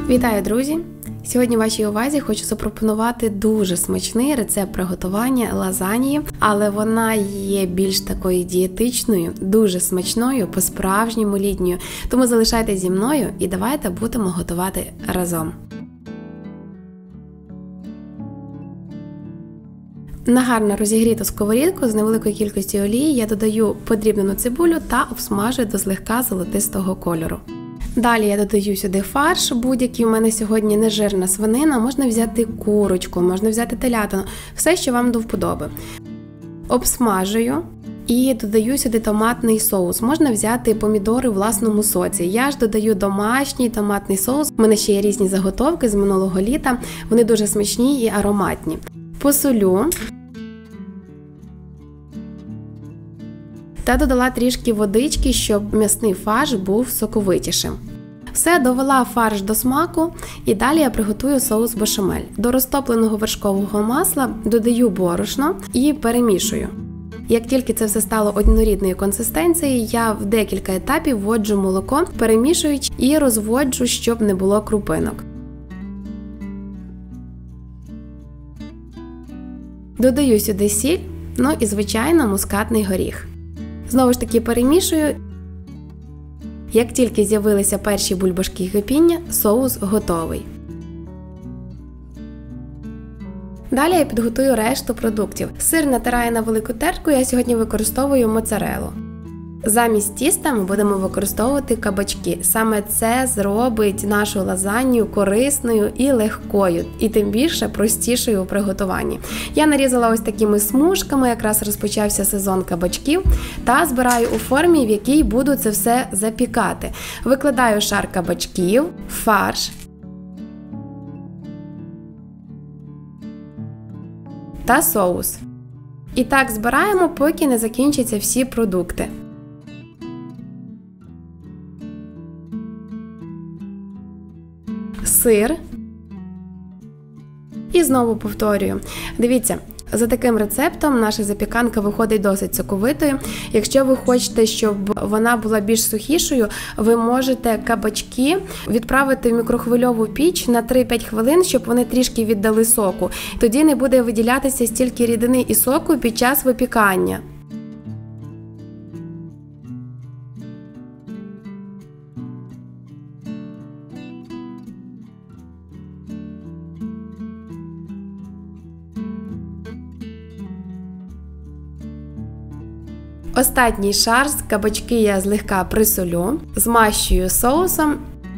Вітаю, друзі! Сьогодні вашій увазі хочу запропонувати дуже смачний рецепт приготування лазаньї, але вона є більш такою дієтичною, дуже смачною, по-справжньому літньою. Тому залишайтесь зі мною і давайте будемо готувати разом. На гарно розігріту сковорідку з невеликою кількістю олії я додаю подрібнену цибулю та обсмажую до злегка золотистого кольору. Далі я додаю сюди фарш, будь-який у мене сьогодні нежирна свинина, можна взяти курочку, можна взяти телятину, все, що вам до вподоби. Обсмажую і додаю сюди томатний соус, можна взяти помідори у власному соці. Я ж додаю домашній томатний соус, у мене ще є різні заготовки з минулого літа, вони дуже смачні і ароматні. Посолю. Та додала трішки водички, щоб м'ясний фарш був соковитішим. Все, довела фарш до смаку і далі я приготую соус бешамель. До розтопленого вершкового масла додаю борошно і перемішую. Як тільки це все стало однорідної консистенції, я в декілька етапів вводжу молоко, перемішуючи і розводжу, щоб не було крупинок. Додаю сюди сіль, ну і звичайно мускатний горіх. Знову ж таки перемішую. Як тільки з'явилися перші бульбашки кипіння, соус готовий. Далі я підготую решту продуктів. Сир натираю на велику тертку, я сьогодні використовую моцарелу. Замість тіста ми будемо використовувати кабачки. Саме це зробить нашу лазанью корисною і легкою, і тим більше простішою у приготуванні. Я нарізала ось такими смужками, якраз розпочався сезон кабачків, та збираю у формі, в якій буду це все запікати. Викладаю шар кабачків, фарш та соус. І так збираємо, поки не закінчаться всі продукти. Сир. І знову повторюю. Дивіться, за таким рецептом наша запіканка виходить досить соковитою. Якщо ви хочете, щоб вона була більш сухішою, ви можете кабачки відправити в мікрохвильову піч на 3-5 хвилин, щоб вони трішки віддали соку. Тоді не буде виділятися стільки рідини і соку під час випікання. Останній шар з кабачки я злегка присолю, змащую соусом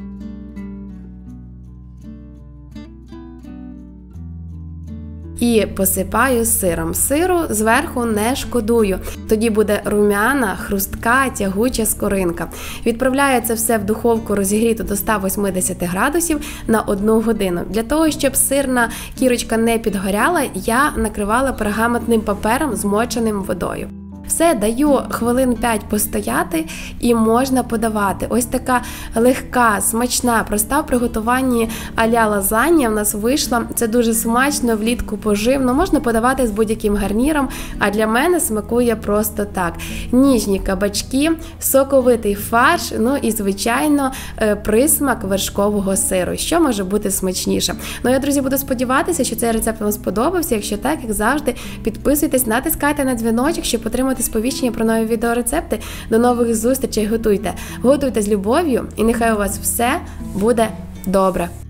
і посипаю сиром. Сиру зверху не шкодую, тоді буде рум'яна, хрустка, тягуча скоринка. Відправляю це все в духовку розігріту до 180 градусів на 1 годину. Для того, щоб сирна кірочка не підгоряла, я накривала пергаментним папером, змоченим водою. Все, даю хвилин 5 постояти і можна подавати. Ось така легка, смачна, проста в приготуванні а-ля лазанья в нас вийшла. Це дуже смачно, влітку поживно. Можна подавати з будь-яким гарніром, а для мене смакує просто так. Ніжні кабачки, соковитий фарш, ну і, звичайно, присмак вершкового сиру. Що може бути смачніше? Ну, я, друзі, буду сподіватися, що цей рецепт вам сподобався. Якщо так, як завжди, підписуйтесь, натискайте на дзвіночок, щоб отримати сповіщення про нові відеорецепти. До нових зустрічей, готуйте. Готуйте з любов'ю і нехай у вас все буде добре.